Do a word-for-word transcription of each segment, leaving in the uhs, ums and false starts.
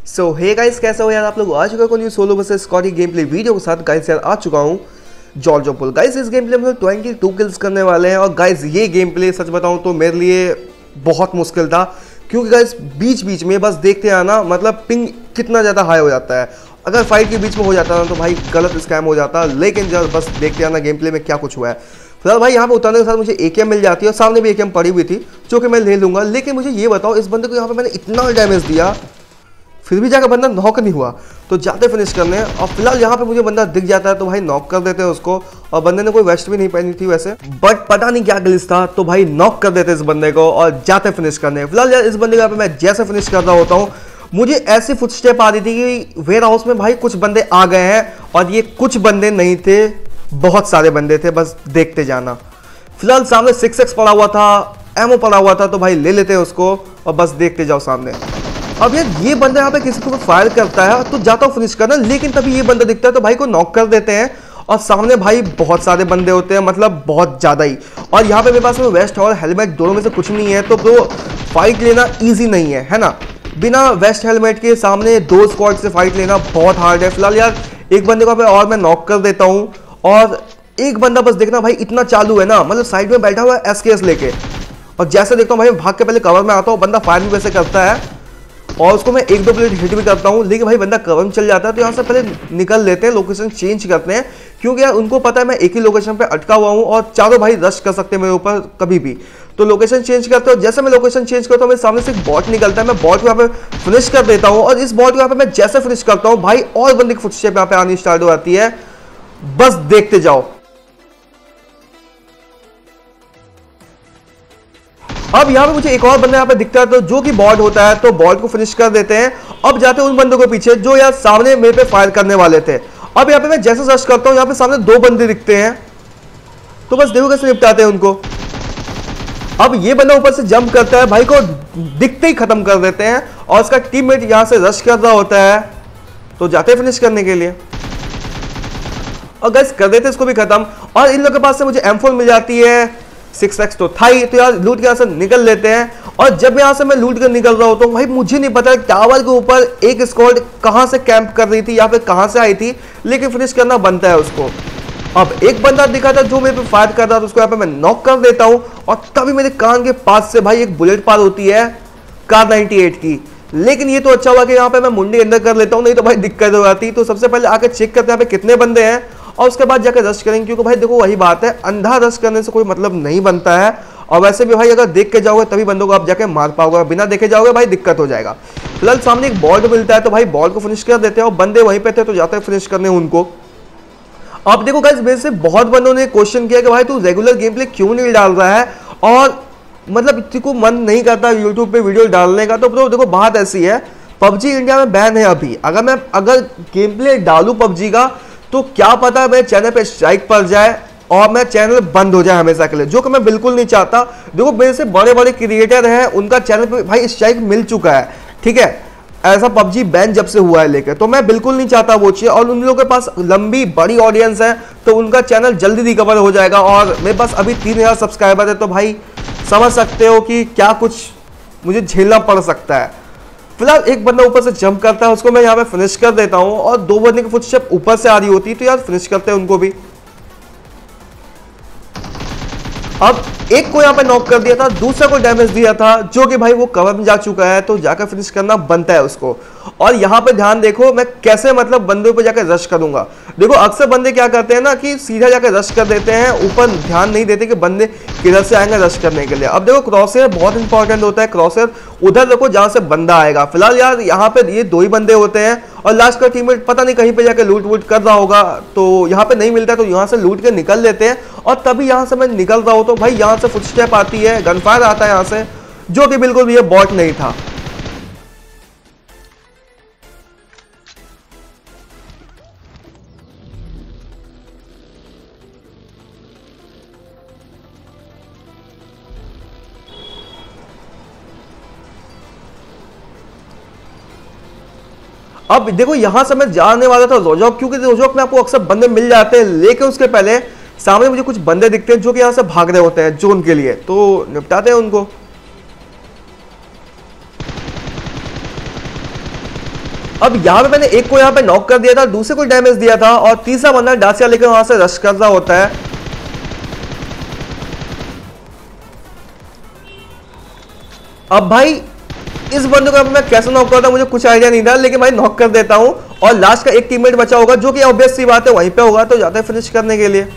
सो hey guys, कैसे हो यार आप लोग। आ चुका न्यू सोलो वर्सेस स्क्वाड की गेम प्ले वीडियो के साथ। गाइस यार आ चुका हूँ जॉर्ज ऑफ पुल। गाइस इस गेम प्ले में बाईस किल्स करने वाले हैं। और गाइस ये गेम प्ले सच बताऊं तो मेरे लिए बहुत मुश्किल था, क्योंकि गाइस बीच बीच में बस देखते आना, मतलब पिंग कितना ज़्यादा हाई हो जाता है। अगर फाइट के बीच में हो जाता ना तो भाई गलत स्कैम हो जाता, लेकिन जब बस देखते आना गेम प्ले में क्या कुछ हुआ है। फिलहाल भाई यहाँ पे उतरने के साथ मुझे ए के एम मिल जाती है और सामने भी ए के एम पड़ी हुई थी जो कि मैं ले लूँगा। लेकिन मुझे ये बताओ, इस बंदे को यहाँ पे मैंने इतना डैमेज दिया फिर भी जाकर बंदा नॉक नहीं हुआ, तो जाते फिनिश करने। और फिलहाल यहाँ पे मुझे बंदा दिख जाता है तो भाई नॉक कर देते हैं उसको। और बंदे ने कोई वेस्ट भी नहीं पहनी थी वैसे, बट पता नहीं क्या ग्लिच था, तो भाई नॉक कर देते इस बंदे को और जाते फिनिश करने। फिलहाल यार इस बंदे को मैं जैसे फिनिश कर रहा होता हूँ, मुझे ऐसी फुटस्टेप आ रही थी कि वेयर हाउस में भाई कुछ बंदे आ गए हैं। और ये कुछ बंदे नहीं थे, बहुत सारे बंदे थे, बस देखते जाना। फिलहाल सामने सिक्स एक्स पड़ा हुआ था, एमओ पड़ा हुआ था, तो भाई ले लेते हैं उसको और बस देखते जाओ सामने। अब यार ये बंदा यहाँ पे किसी को फायर करता है तो जाता हूँ फिनिश करना, लेकिन तभी ये बंदा दिखता है तो भाई को नॉक कर देते हैं। और सामने भाई बहुत सारे बंदे होते हैं, मतलब बहुत ज़्यादा ही। और यहाँ पे मेरे पास में वेस्ट और हेलमेट दोनों में से कुछ नहीं है, तो ब्रो फाइट लेना ईजी नहीं है, है ना। बिना वेस्ट हेलमेट के सामने दो स्क्वाड से फाइट लेना बहुत हार्ड है। फिलहाल यार एक बंदे को और मैं नॉक कर देता हूँ। और एक बंदा बस देखना भाई इतना चालू है ना, मतलब साइड में बैठा हुआ है एस के एस लेके। और जैसे देखता हूँ भाई भाग के पहले कवर में आता हूँ, बंदा फायर भी वैसे करता है और उसको मैं एक दो प्लेट हिट भी करता हूँ। लेकिन भाई बंदा कवर में चल जाता है, तो यहाँ से पहले निकल लेते हैं, लोकेशन चेंज करते हैं, क्योंकि यार उनको पता है मैं एक ही लोकेशन पे अटका हुआ हूँ और चारों भाई रश कर सकते हैं मेरे ऊपर कभी भी। तो लोकेशन चेंज करते हो, जैसे मैं लोकेशन चेंज करता हूँ मेरे सामने से एक बॉट निकलता है, मैं बॉट को यहाँ पे फिनिश कर देता हूँ। और इस बॉट को यहाँ पे मैं जैसे फिनिश करता हूँ भाई और बंदे की फुटस्टेप यहाँ पे आनी स्टार्ट हो जाती है, बस देखते जाओ। अब यहाँ पे मुझे एक और बंदा यहाँ पे दिखता है तो जो कि बॉट होता है, तो बॉट को फिनिश कर देते हैं। अब जाते हैं उन बंदों के पीछे जो यार सामने मेरे पे फायर करने वाले थे। अब यहाँ पे मैं जैसे सर्च करता हूँ, यहाँ पे सामने दो बंदे दिखते हैं, तो बस देखो कैसे निपटाते हैं उनको। अब ये बंदा ऊपर से जंप करता है, भाई को दिखते ही खत्म कर देते हैं। और उसका टीममेट यहाँ से रश कर रहा होता है, तो जाते हैं फिनिश करने के लिए और गैस कर देते इसको भी खत्म। और इन लोगों के पास से मुझे एम फोर मिल जाती है, सिक्स एक्स तो था ही, तो यार लूट के यहाँ से निकल लेते हैं। और जब यहाँ से मैं लूट कर निकल रहा हूँ तो भाई मुझे नहीं पता टावर के ऊपर एक स्क्वाड कहाँ से कैंप कर रही थी या फिर कहाँ से आई थी, लेकिन फिनिश करना बनता है उसको। अब एक बंदा दिखा था जो मेरे पे फायर कर रहा था, उसको यहाँ पे मैं नॉक कर देता हूँ। और तभी मेरे कान के पास से भाई एक बुलेट पार होती है कार नाइनटी एट की। लेकिन ये तो अच्छा हुआ कि यहाँ पे मैं मुंडी अंदर कर लेता हूँ, नहीं तो भाई दिक्कत हो जाती। तो सबसे पहले आके चेक करते हैं यहाँ पे कितने बंदे हैं और उसके बाद जाकर रश करेंगे, क्योंकि भाई देखो वही बात है, अंधा रश करने से कोई मतलब नहीं बनता है। और वैसे भी भाई अगर देख के जाओगे तभी बंदों को आप जाके मार पाओगे, बिना देखे जाओगे भाई दिक्कत हो जाएगा। फिलहाल सामने एक बॉल मिलता है तो भाई बॉल को फिनिश कर देते हैं और बंदे वहीं पे थे तो जाते हैं फिनिश करने उनको। अब देखो गाइस मेरे से बहुत बंदों ने क्वेश्चन किया कि भाई तू रेगुलर गेम प्ले क्यों नहीं डाल रहा है और मतलब इतनी को मन नहीं करता यूट्यूब पे वीडियो डालने का। तो ब्रो देखो बात ऐसी है, पबजी इंडिया में बैन है अभी। अगर मैं अगर गेम प्ले डालूं पबजी का तो क्या पता मेरे चैनल पे स्ट्राइक पड़ जाए और मेरा चैनल बंद हो जाए हमेशा के लिए, जो कि मैं बिल्कुल नहीं चाहता। देखो मेरे से बड़े बड़े क्रिएटर हैं, उनका चैनल पे भाई स्ट्राइक मिल चुका है, ठीक है, ऐसा पबजी बैन जब से हुआ है लेके, तो मैं बिल्कुल नहीं चाहता वो चीज़। और उन लोगों के पास लंबी बड़ी ऑडियंस है तो उनका चैनल जल्दी रिकवर हो जाएगा। और मेरे पास अभी तीन हज़ार सब्सक्राइबर है, तो भाई समझ सकते हो कि क्या कुछ मुझे झेलना पड़ सकता है। फिलहाल एक बंदा ऊपर से जंप करता है, उसको मैं यहाँ पे फिनिश कर देता हूँ। और दो बंदे की फुटस्टेप ऊपर से आ रही होती है, तो यार फिनिश करते हैं उनको भी। अब एक को यहाँ पे नॉक कर दिया था, दूसरा को डैमेज दिया था, जो कि भाई वो कवर में जा चुका है, तो जाकर फिनिश करना बनता है उसको। और यहाँ पे ध्यान देखो मैं कैसे मतलब बंदों पे जाकर रश करूंगा। देखो अक्सर बंदे क्या करते हैं ना कि सीधा जाकर रश कर देते हैं, ऊपर ध्यान नहीं देते कि बंदे किधर से आएंगे रश करने के लिए। अब देखो क्रॉसहेयर बहुत इंपॉर्टेंट होता है, क्रॉसहेयर उधर देखो जहां से बंदा आएगा। फिलहाल यार यहाँ पे ये दो ही बंदे होते हैं और लास्ट का टीममेट पता नहीं कहीं पे जाके लूट वूट कर रहा होगा, तो यहाँ पे नहीं मिलता, तो यहाँ से लूट के निकल लेते हैं। और तभी यहाँ से मैं निकल रहा हूँ तो भाई यहाँ से फुटस्टेप आती है, गनफायर आता है यहाँ से, जो कि बिल्कुल भी ये बॉट नहीं था। अब देखो यहां से मैं जाने वाला था रोजॉक, क्योंकि रोजॉक में आपको अक्सर बंदे मिल जाते हैं, लेकिन उसके पहले सामने मुझे कुछ बंदे दिखते हैं जो कि यहां से भाग रहे होते हैं जोन के लिए, तो निपटाते हैं उनको। अब यहाँ पे मैंने एक को यहाँ पे नॉक कर दिया था, दूसरे को डैमेज दिया था और तीसरा बंदा डासिया लेकर वहां से रश कर रहा होता है। अब भाई इस बंदे को मैं कैसे नॉक करता हूं मुझे कुछ आइडिया नहीं था, लेकिन भाई नॉक कर देता हूं और लास्ट का एक टीममेट बचा होगा जो कि ऑब्वियस सी बात है वहीं पे होगा, तो जाते हैं फिनिश करने के लिए।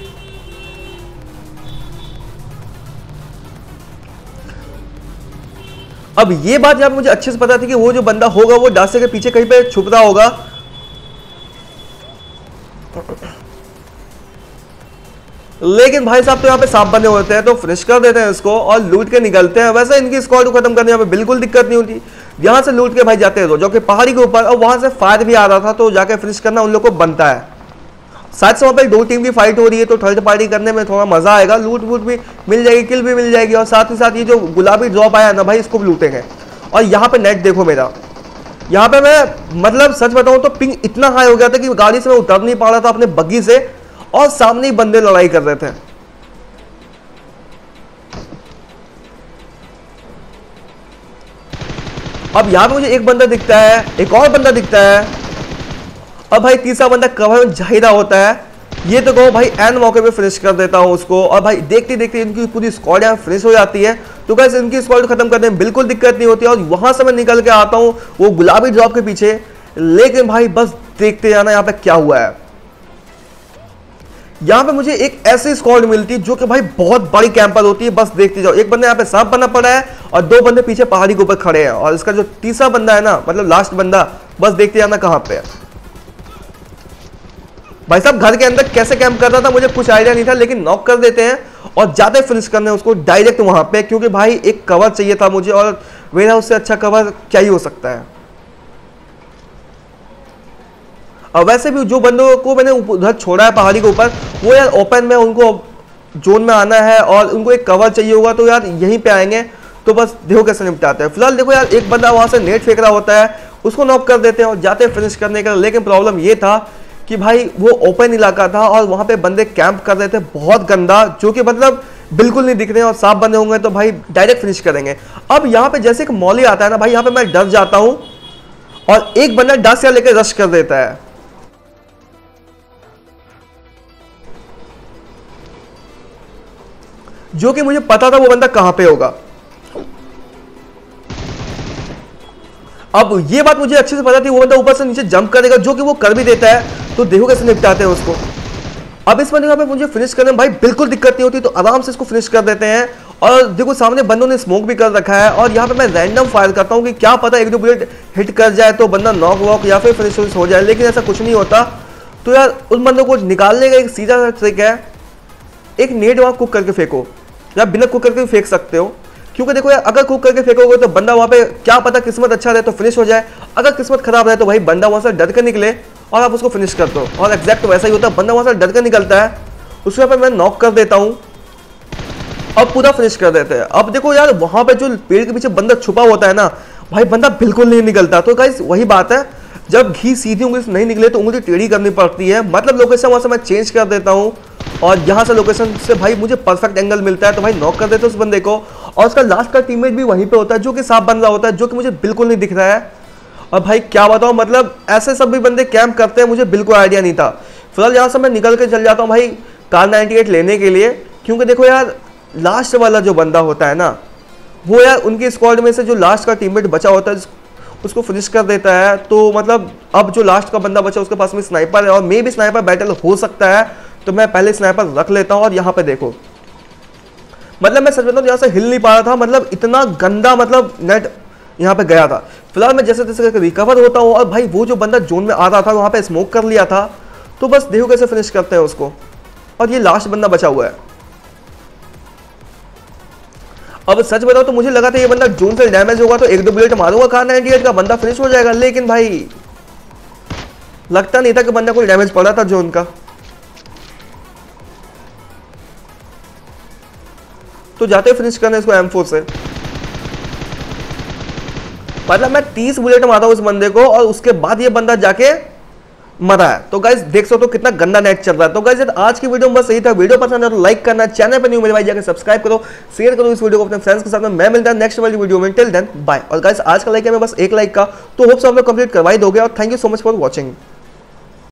अब ये बात यहाँ पे मुझे अच्छे से पता थी कि वो जो बंदा होगा वो डासे के पीछे कहीं पे छुप रहा होगा, लेकिन भाई साहब तो यहाँ पे सांप बने होते हैं तो फिनिश कर देते हैं इसको और लूट के निकलते हैं। वैसे इनकी स्क्वाड को खत्म करने यहाँ पे बिल्कुल दिक्कत नहीं होती, यहाँ से लूट के भाई जाते हैं जो कि पहाड़ी के ऊपर, और वहां से फायर भी आ रहा था तो जाके फिनिश करना उन लोग को बनता है। साथ से वहाँ पे दो टीम की फाइट हो रही है तो थर्ड पार्टी करने में थोड़ा मजा आएगा, लूट वूट भी मिल जाएगी, किल भी मिल जाएगी, और साथ ही साथ ये जो गुलाबी ड्रॉप आया ना भाई इसको भी लूटेंगे। और यहाँ पे नेट देखो मेरा, यहाँ पे मैं मतलब सच बताऊं तो पिंग इतना हाई हो गया था कि गाड़ी से मैं उतर नहीं पा रहा था अपने बग्गी से, और सामने ही बंदे लड़ाई कर रहे थे। अब यहाँ पे मुझे एक बंदा दिखता है, एक और बंदा दिखता है, अब भाई तीसरा बंदा कवर में जाहिदा होता है। ये तो कहो भाई एन मौके पे फिनिश कर देता हूँ उसको, और भाई देखते देखते इनकी पूरी स्क्वाड यहाँ फिनिश हो जाती है। तो गाइस इनकी स्क्वाड को खत्म करने में बिल्कुल दिक्कत नहीं होती, और वहां से मैं निकल के आता हूँ वो गुलाबी ड्रॉप के पीछे। लेकिन भाई बस देखते जाना यहाँ पे क्या हुआ है। यहाँ पे मुझे एक ऐसी स्क्वाड मिलती है जो कि भाई बहुत बड़ी कैंपर होती है, बस देखते जाओ। एक बंदा यहाँ पे सांप बना पड़ा है और दो बंदे पीछे पहाड़ी के ऊपर खड़े हैं, और इसका जो तीसरा बंदा है ना मतलब लास्ट बंदा, बस देखते जाना कहां पे है। भाई साहब घर के अंदर कैसे कैंप कर रहा था मुझे कुछ आइडिया नहीं था, लेकिन नॉक कर देते हैं और जाते फिनिश करने उसको डायरेक्ट वहां पे, क्योंकि भाई एक कवर चाहिए था मुझे, और मेरा उससे अच्छा कवर क्या ही हो सकता है। और वैसे भी जो बंदों को मैंने उधर छोड़ा है पहाड़ी के ऊपर, वो यार ओपन में उनको जोन में आना है और उनको एक कवर चाहिए होगा, तो यार यहीं पे आएंगे। तो बस देखो कैसे निपटाते हैं। फिलहाल देखो यार एक बंदा वहां से नेट फेंक रहा होता है, उसको नॉक कर देते हैं और जाते फिनिश करने का। लेकिन प्रॉब्लम ये था कि भाई वो ओपन इलाका था और वहां पे बंदे कैंप कर रहे थे बहुत गंदा, जो कि मतलब बिल्कुल नहीं दिख रहे हैं, और साफ बंदे होंगे तो भाई डायरेक्ट फिनिश करेंगे। अब यहाँ पे जैसे एक मॉली आता है ना भाई, यहाँ पे मैं डर जाता हूँ और एक बंदा डासिया लेकर रश कर देता है। जो कि मुझे पता था वो बंदा कहां पे होगा। अब ये बात मुझे अच्छे से पता थी वो बंदा ऊपर से नीचे जंप करेगा, जो कि वो कर भी देता है। तो देखो कैसे निपटाते हैं उसको। अब इस बंदे पे मुझे फिनिश करने में भाई बिल्कुल दिक्कत नहीं होती, तो आराम से इसको फिनिश कर देते हैं। और देखो सामने बंदों ने स्मोक भी कर रखा है, और यहाँ पे मैं रैंडम फायर करता हूँ कि क्या पता एक दो बुलेट हिट कर जाए तो बंदा नॉक वॉक या फिर फिनिश हो जाए, लेकिन ऐसा कुछ नहीं होता। तो यार उन बंदों को निकालने का एक सीधा ट्रिक है, एक नेट वहां कुक करके फेंको, या बिना कुक करके भी फेंक सकते हो। क्योंकि देखो यार अगर कुक करके फेंकोगे तो बंदा वहां पे क्या पता किस्मत अच्छा रहे तो फिनिश हो जाए, अगर किस्मत खराब रहे तो भाई बंदा वहां से डर कर निकले और आप उसको फिनिश कर दो। और एग्जैक्ट वैसा ही होता है, बंदा वहां से डर कर निकलता है, उसके बाद मैं नॉक कर देता हूं और पूरा फिनिश कर देते हैं। अब देखो यार वहां पे जो पेड़ के पीछे बंदा छुपा होता है ना भाई, बंदा बिल्कुल नहीं निकलता। तो गाइस वही बात है, जब घी सीधी उंगली से नहीं निकले तो उंगली टेढ़ी करनी पड़ती है। मतलब लोकेशन वहां से मैं चेंज कर देता हूँ और यहाँ से लोकेशन से भाई मुझे परफेक्ट एंगल मिलता है, तो भाई नॉक कर देते उस बंदे को। और उसका लास्ट का टीममेट भी वहीं पे होता है जो कि साफ बन रहा होता है, जो कि मुझे बिल्कुल नहीं दिख रहा है। और भाई क्या बताऊँ, मतलब ऐसे सब भी बंदे कैंप करते हैं, मुझे बिल्कुल आइडिया नहीं था। फिलहाल यहाँ से मैं निकल के चल जाता हूँ भाई कार नाइन्टी एट लेने के लिए, क्योंकि देखो यार लास्ट वाला जो बंदा होता है ना वो यार उनकी स्क्वाड में से जो लास्ट का टीममेट बचा होता है उसको फिनिश कर देता है। तो मतलब अब जो लास्ट का बंदा बचा उसके पास में स्नाइपर है, और मे भी स्नाइपर बैटल हो सकता है, तो मैं पहले स्नाइपर रख लेता हूँ। और यहाँ पे देखो मतलब मैं सच बताऊँ यहाँ से हिल नहीं पा रहा था, मतलब इतना गंदा मतलब नेट यहाँ पे गया था। फिलहाल मैं जैसे तैसे करके रिकवर होता हूँ, और भाई वो जो बंदा जोन में आ रहा था वहाँ पे स्मोक कर लिया था, तो बस देखो कैसे फिनिश करते हैं उसको। और ये लास्ट बंदा बचा हुआ है। अब सच बताओ तो मुझे लगा था ये बंदा जोन से डैमेज होगा तो एक दो बुलेट मारूंगा कार नाइन्टी एट का, बंदा फिनिश हो जाएगा, लेकिन भाई लगता नहीं था कि बंदा कोई डैमेज पड़ा था जोन का। तो जाते फिनिश करने इसको एम फोर से। मतलब मैं तीस बुलेट मारा उस बंदे को, और उसके बाद ये बंदा जाके मरा है। तो गाइस देख सकते हो कितना गंदा नेट चल रहा है। तो गाइस आज की वीडियो में बस यही था। वीडियो पसंद है तो लाइक करना, चैनल पर न्यू मेरे भाई जाकर सब्सक्राइब करो, शेयर करो इस वीडियो को अपने फ्रेंड्स के साथ में। मैं मिलता हूं नेक्स्ट वाली वीडियो में, टिल देन बाय। और गाइस आज का लाइक है मैं बस एक लाइक का, तो होप सो आप लोग कंप्लीट करवा ही दोगे। और thank you so much for watching.